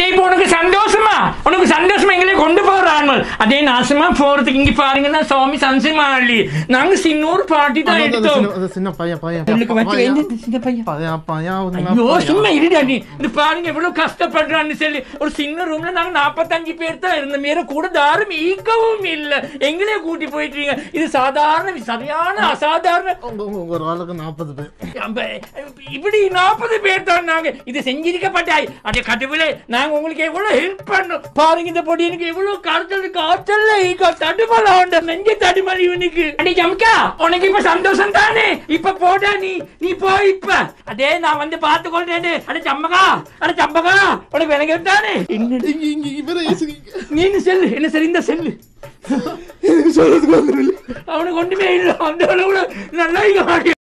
இப்போ உனக்கு சந்தோஷமா எங்களே கொண்டு போறாங்க. அதே நாசமா போறதுக்கு இங்க பாருங்கன்னா சுவாமி சன்சிமாளி நாங்க சின்னூர் பாட்டி தான் எடுத்தோம். சின்ன பையன் சும்மா இருடா நீ. இது பாருங்க எவ்வளவு கஷ்டப்படுறான்னு சொல்லி. ஒரு சின்ன ரூம்ல நாங்க 45 பேர் தான் இருந்த மேல கூட யாரும் ஈக்கவும் இல்ல. எங்களே கூட்டி போயிட்டீங்க. இது சாதாரண சரியான அசாதாரண. ஒரு ஆளுக்கு 40 பேர். இப்படி 40 பேர் தான் நாங்க இது செஞ்சிருக்கப்பட்டாய். அதே கடவுளே நாங்க உங்களுக்கு எவ்வளவு ஹெல்ப் பண்ணோம் பாருங்க. இந்த பொடி எனக்கு எவ்வளவு காய்ச்சல் ஈகோ தடுமலை நெஞ்ச தடுமலை இவனுக்கு. அடி ஜம்கா உனக்கு இப்ப சந்தோஷம் தானே? இப்ப போடா நீ போ இப்ப. அதே நான் வந்து பார்த்து கொள்றேன். அட சம்பகா உனக்கு விளங்க தானே? நீ செல்லு என்ன சரி இந்த செல்லு அவனுக்கு ஒன்றுமே இல்லை. அந்த நல்லா